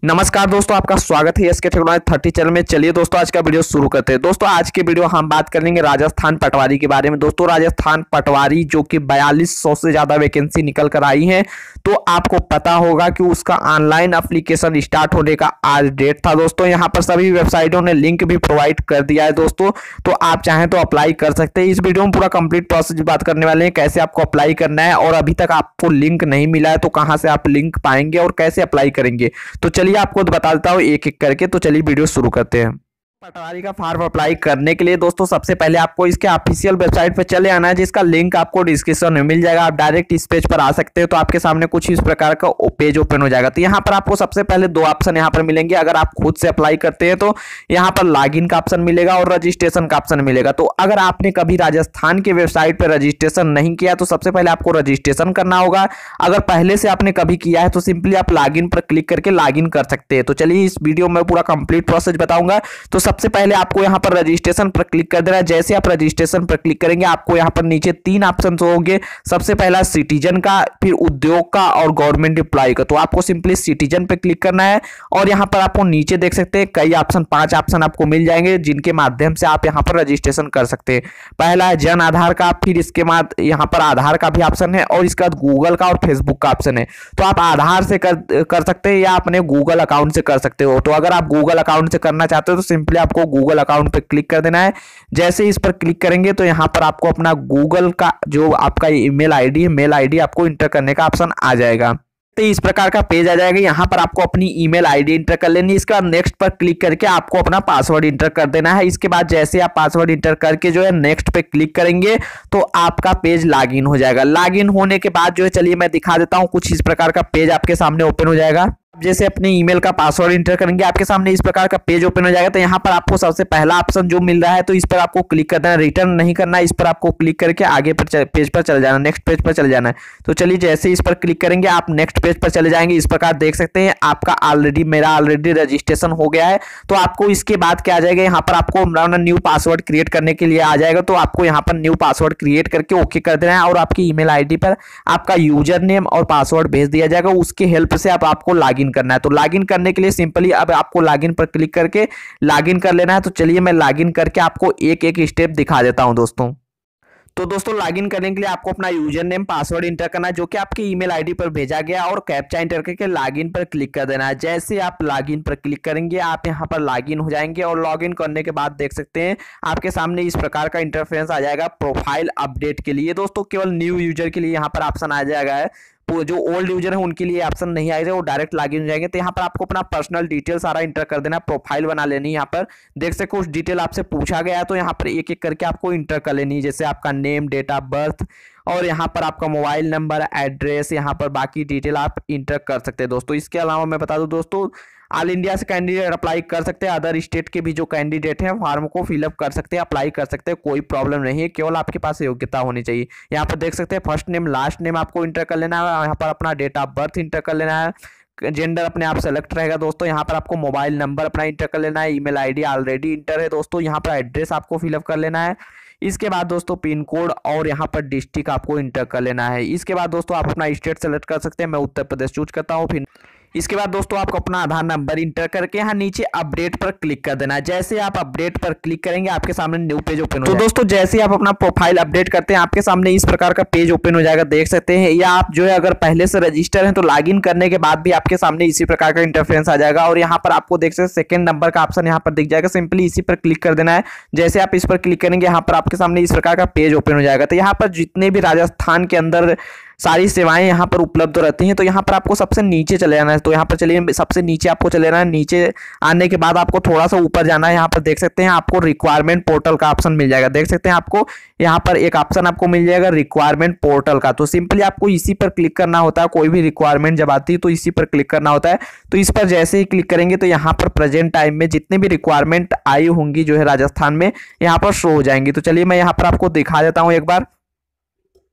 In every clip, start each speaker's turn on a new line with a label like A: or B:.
A: नमस्कार दोस्तों, आपका स्वागत है एसके टेक्नोलॉजी 30 चैनल में। चलिए दोस्तों, आज का वीडियो शुरू करते हैं। दोस्तों आज के वीडियो हम बात करेंगे राजस्थान पटवारी के बारे में। दोस्तों राजस्थान पटवारी जो कि 4200 से ज़्यादा वैकेंसी निकल कर आई है, तो आपको पता होगा कि उसका ऑनलाइन एप्लीकेशन स्टार्ट होने का आज डेट था। दोस्तों यहाँ पर सभी वेबसाइटों ने लिंक भी प्रोवाइड कर दिया है दोस्तों, तो आप चाहें तो अप्लाई कर सकते हैं। इस वीडियो में पूरा कंप्लीट प्रोसेस बात करने वाले हैं, कैसे आपको अप्लाई करना है, और अभी तक आपको लिंक नहीं मिला है तो कहाँ से आप लिंक पाएंगे और कैसे अप्लाई करेंगे। तो चलिए आपको बता देता हूँ एक एक करके। तो चलिए वीडियो शुरू करते हैं। पटवारी का फॉर्म अप्लाई करने के लिए दोस्तों सबसे पहले आपको इसके ऑफिशियल वेबसाइट पर चले आना है, जिसका लिंक आपको डिस्क्रिप्शन में मिल जाएगा। आप डायरेक्ट इस पेज पर आ सकते हो। तो आपके सामने कुछ इस प्रकार का पेज ओपन हो जाएगा। तो यहाँ पर आपको सबसे पहले दो ऑप्शन यहाँ पर मिलेंगे। अगर आप खुद से अप्लाई करते हैं तो यहाँ पर लॉगिन का ऑप्शन मिलेगा और रजिस्ट्रेशन का ऑप्शन मिलेगा। तो अगर आपने कभी राजस्थान के वेबसाइट पर रजिस्ट्रेशन नहीं किया तो सबसे पहले आपको रजिस्ट्रेशन करना होगा। अगर पहले से आपने कभी किया है तो सिंपली आप लॉगिन पर क्लिक करके लॉगिन कर सकते हैं। तो चलिए इस वीडियो में पूरा कंप्लीट प्रोसेस बताऊंगा। तो सबसे पहले आपको यहाँ पर रजिस्ट्रेशन पर क्लिक कर देना है। जैसे आप रजिस्ट्रेशन पर क्लिक करेंगे आपको यहाँ पर नीचे तीन ऑप्शन होंगे। सबसे पहला सिटीजन का, फिर उद्योग का और गवर्नमेंट एम्प्लॉय का। तो आपको सिंपली सिटीजन पे क्लिक करना है और यहाँ पर आपको नीचे देख सकते हैं कई ऑप्शन, 5 ऑप्शन आपको मिल जाएंगे, जिनके माध्यम से आप यहाँ पर रजिस्ट्रेशन कर सकते हैं। पहला है जन आधार का, फिर इसके बाद यहाँ पर आधार का भी ऑप्शन है और इसके बाद गूगल का और फेसबुक का ऑप्शन है। तो आप आधार से कर सकते हैं या अपने गूगल अकाउंट से कर सकते हो। तो अगर आप गूगल अकाउंट से करना चाहते हो तो सिंपली आपको गूगल अकाउंट पे क्लिक कर देना है। जैसे इस पर क्लिक करेंगे तो यहाँ पर आपको अपना गूगल का जो आपका ईमेल आईडी है, मेल आईडी आपको इंटर करने का ऑप्शन आ जाएगा। तो इस प्रकार का पेज आ जाएगा। यहाँ पर आपको अपनी ईमेल आईडी इंटर कर लेनी है। इसका नेक्स्ट पर क्लिक करके आपको अपना पासवर्ड इंटर कर देना है। इसके बाद जैसे आप पासवर्ड इंटर करके जो है नेक्स्ट पे क्लिक करेंगे तो आपका पेज लॉगिन हो जाएगा। लॉगिन होने के बाद जो है, चलिए मैं दिखा देता हूँ, कुछ इस प्रकार का पेज आपके सामने ओपन हो जाएगा। जैसे अपने ईमेल का पासवर्ड इंटर करेंगे आपके सामने इस प्रकार का पेज ओपन हो जाएगा। तो यहाँ पर आपको सबसे पहला ऑप्शन जो मिल रहा है तो इस पर आपको क्लिक करना है। रिटर्न नहीं करना है, इस पर आपको क्लिक करके आगे पर पेज पर चले जाना, नेक्स्ट पेज पर चले जाना है। तो चलिए जैसे इस पर क्लिक करेंगे आप नेक्स्ट पेज पर चले जाएंगे। इस प्रकार देख सकते हैं आपका मेरा ऑलरेडी रजिस्ट्रेशन हो गया है। तो आपको इसके बाद क्या आ जाएगा, यहाँ पर आपको न्यू पासवर्ड क्रिएट करने के लिए आ जाएगा। तो आपको यहाँ पर न्यू पासवर्ड क्रिएट करके ओके कर देना है और आपकी ईमेल आईडी पर आपका यूजर नेम और पासवर्ड भेज दिया जाएगा। उसकी हेल्प से आपको लॉगिन करना है। तो लॉगिन करने के लिए सिंपली अब आपको लॉगिन पर क्लिक करके लॉगिन कर लेना है। तो चलिए मैं लॉगिन करके आपको एक एक स्टेप दिखा देता हूं दोस्तों। तो दोस्तों लॉगिन करने के लिए आपको अपना यूजर नेम पासवर्ड इंटर करना है जो कि आपकी ईमेल आईडी पर भेजा गया, और कैप्चा इंटर करके लॉगिन पर क्लिक कर देना है। जैसे आप लॉगिन पर क्लिक करेंगे आप यहां पर लॉगिन हो जाएंगे और लॉगिन करने के बाद देख सकते हैं आपके सामने इस प्रकार का इंटरफेरेंस आ जाएगा। प्रोफाइल अपडेट के लिए दोस्तों केवल न्यू यूजर के लिए यहाँ पर ऑप्शन आ जाएगा है। जो ओल्ड यूजर है उनके लिए ऑप्शन नहीं आएगा, वो डायरेक्ट लॉगिन हो जाएंगे। तो यहाँ पर आपको अपना पर्सनल डिटेल सारा इंटर कर देना, प्रोफाइल बना लेनी है। यहाँ पर देख सकते कुछ डिटेल आपसे पूछा गया है तो यहाँ पर एक एक करके आपको इंटर कर लेनी है। जैसे आपका नेम, डेट ऑफ बर्थ और यहाँ पर आपका मोबाइल नंबर, एड्रेस, यहाँ पर बाकी डिटेल आप इंटर कर सकते हैं दोस्तों। इसके अलावा मैं बता दूं दोस्तों, ऑल इंडिया से कैंडिडेट अप्लाई कर सकते हैं। अदर स्टेट के भी जो कैंडिडेट हैं फॉर्म को फिलअप कर सकते हैं, अप्लाई कर सकते हैं, कोई प्रॉब्लम नहीं है। केवल आपके पास योग्यता होनी चाहिए। यहाँ पर देख सकते हैं फर्स्ट नेम लास्ट नेम आपको इंटर कर लेना है। यहाँ पर अपना डेट ऑफ बर्थ इंटर कर लेना है। जेंडर अपने आप सेलेक्ट रहेगा दोस्तों। यहाँ पर आपको मोबाइल नंबर अपना इंटर कर लेना है। ईमेल आईडी ऑलरेडी इंटर है दोस्तों। यहाँ पर एड्रेस आपको फिलअप कर लेना है। इसके बाद दोस्तों पिन कोड और यहाँ पर डिस्ट्रिक्ट आपको इंटर कर लेना है। इसके बाद दोस्तों आप अपना स्टेट सेलेक्ट कर सकते हैं। मैं उत्तर प्रदेश चूज करता हूँ। फिर इसके बाद दोस्तों आपको अपना आधार नंबर इंटर करके यहाँ नीचे अपडेट पर क्लिक कर देना है। जैसे आप अपडेट पर क्लिक करेंगे आपके सामने न्यू पेज ओपन हो जाएगा। तो दोस्तों जैसे आप अपना प्रोफाइल अपडेट करते हैं आपके सामने इस प्रकार का पेज ओपन हो जाएगा, देख सकते हैं। या आप जो है अगर पहले से रजिस्टर हैं तो लॉगिन करने के बाद भी आपके सामने इसी प्रकार का इंटरफेरेंस आ जाएगा। और यहाँ पर आपको देख सकते हैं सेकंड नंबर का ऑप्शन यहाँ पर दिख जाएगा, सिंपली इसी पर क्लिक कर देना है। जैसे आप इस पर क्लिक करेंगे यहाँ पर आपके सामने इस प्रकार का पेज ओपन हो जाएगा। तो यहाँ पर जितने भी राजस्थान के अंदर सारी सेवाएं यहाँ पर उपलब्ध रहती हैं। तो यहाँ पर आपको सबसे नीचे चले जाना है। तो यहाँ पर चलिए सबसे नीचे आपको चले जाना है। नीचे आने के बाद आपको थोड़ा सा ऊपर जाना है। यहाँ पर देख सकते हैं आपको रिक्वायरमेंट पोर्टल का ऑप्शन मिल जाएगा। देख सकते हैं आपको यहाँ पर एक ऑप्शन आपको मिल जाएगा रिक्वायरमेंट पोर्टल का। तो सिंपली आपको इसी पर क्लिक करना होता है। कोई भी रिक्वायरमेंट जब आती है तो इसी पर क्लिक करना होता है। तो इस पर जैसे ही क्लिक करेंगे तो यहाँ पर प्रेजेंट टाइम में जितने भी रिक्वायरमेंट आई होंगी जो है राजस्थान में यहाँ पर शो हो जाएंगी। तो चलिए मैं यहाँ पर आपको दिखा देता हूँ एक बार।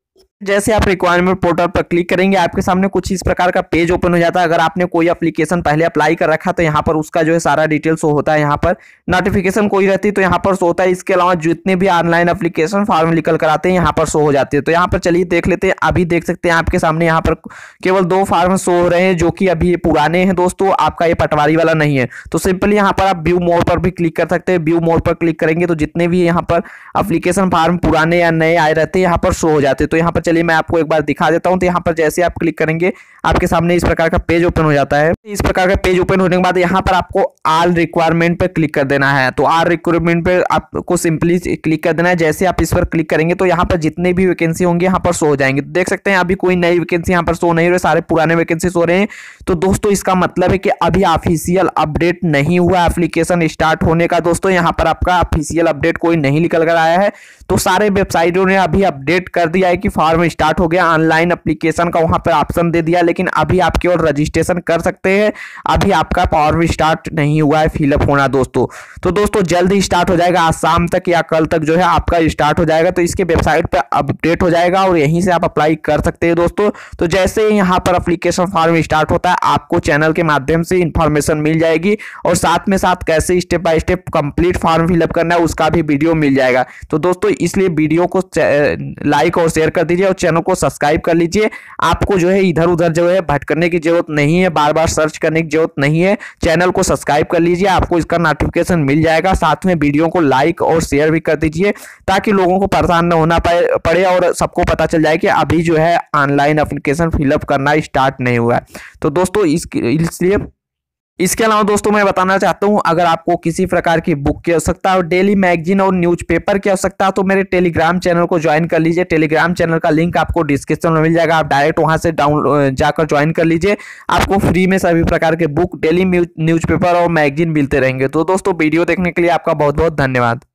A: जैसे आप रिक्वायरमेंट पोर्टल पर क्लिक करेंगे आपके सामने कुछ इस प्रकार का पेज ओपन हो जाता है। अगर आपने कोई एप्लीकेशन पहले अप्लाई कर रखा तो यहाँ पर उसका जो है सारा डिटेल शो होता है, यहाँ पर नोटिफिकेशन कोई रहती है तो यहाँ पर शो होता है। इसके अलावा जितने भी ऑनलाइन एप्लीकेशन फॉर्म निकल कर आते हैं यहाँ पर शो हो जाते हैं। तो यहाँ पर चलिए देख लेते हैं। अभी देख सकते हैं आपके सामने यहाँ पर केवल 2 फॉर्म शो हो रहे हैं जो कि अभी पुराने हैं दोस्तों, आपका ये पटवारी वाला नहीं है। तो सिंपली यहाँ पर आप व्यू मोर पर भी क्लिक कर सकते हैं। व्यू मोर पर क्लिक करेंगे तो जितने भी यहाँ पर एप्लीकेशन फॉर्म पुराने या नए आए रहते हैं यहाँ पर शो हो जाते हैं। तो यहाँ पर चलिए मैं आपको एक बार दिखा देता हूं। तो यहाँ पर जैसे आप क्लिक करेंगे आपके सामने इस प्रकार का पेज ओपन हो जाता है। इस प्रकार का पेज ओपन होने के बाद यहाँ पर आपको ऑल रिक्वायरमेंट पे क्लिक कर देना है। तो ऑल रिक्वायरमेंट पे आपको सिंपली क्लिक कर देना है। जैसे आप इस पर क्लिक करेंगे तो यहाँ पर जितने भी वैकेंसी होंगे यहाँ पर शो हो जाएंगे। देख सकते हैं अभी कोई नई वैकेंसी यहाँ पर शो नहीं हो रही, सारे पुराने वैकेंसी हो रहे हैं। तो दोस्तों इसका मतलब है कि अभी ऑफिशियल अपडेट नहीं हुआ एप्लीकेशन स्टार्ट होने का। दोस्तों यहाँ पर आपका ऑफिशियल अपडेट कोई नहीं निकल कर आया है। तो सारे वेबसाइटों ने अभी अपडेट कर दिया है कि फॉर्म स्टार्ट हो गया, ऑनलाइन एप्लीकेशन का वहां पर ऑप्शन दे दिया, लेकिन अभी आप केवल रजिस्ट्रेशन कर सकते हैं। अभी आपका फॉर्म स्टार्ट नहीं हुआ है फिलअप होना दोस्तों। तो दोस्तों जल्द ही स्टार्ट हो जाएगा, आज शाम तक या कल तक जो है आपका स्टार्ट हो जाएगा। तो इसके वेबसाइट पर अपडेट हो जाएगा और यहीं से आप अप्लाई कर सकते हैं दोस्तों। तो जैसे ही यहाँ पर एप्लीकेशन फॉर्म स्टार्ट होता है आपको चैनल के माध्यम से इंफॉर्मेशन मिल जाएगी और साथ में साथ कैसे step by step complete form fill up करना है उसका भी वीडियो मिल जाएगा। तो दोस्तों इसलिए वीडियो को लाइक और शेयर कर दीजिए और चैनल को सब्सक्राइब कर लीजिए। आपको जो है इधर उधर जो है भटकने की जरूरत नहीं है, बार बार सर्च करने की जरूरत नहीं है। चैनल को सब्सक्राइब कर लीजिए, आपको इसका नोटिफिकेशन मिल जाएगा। साथ में वीडियो को लाइक और शेयर भी कर दीजिए ताकि लोगों को परेशान न होना पड़े और सबको पता चल जाए कि अभी जो है ऑनलाइन एप्लीकेशन फिलअप करना स्टार्ट नहीं हुआ है। तो दोस्तों इसलिए इसके अलावा दोस्तों मैं बताना चाहता हूं, अगर आपको किसी प्रकार की बुक की आवश्यकता हो, डेली मैगजीन और न्यूज़पेपर की आवश्यकता हो तो मेरे टेलीग्राम चैनल को ज्वाइन कर लीजिए। टेलीग्राम चैनल का लिंक आपको डिस्क्रिप्शन में मिल जाएगा, आप डायरेक्ट वहां से जाकर ज्वाइन कर लीजिए। आपको फ्री में सभी प्रकार के बुक, डेली न्यूज़पेपर और मैगजीन मिलते रहेंगे। तो दोस्तों वीडियो देखने के लिए आपका बहुत बहुत धन्यवाद।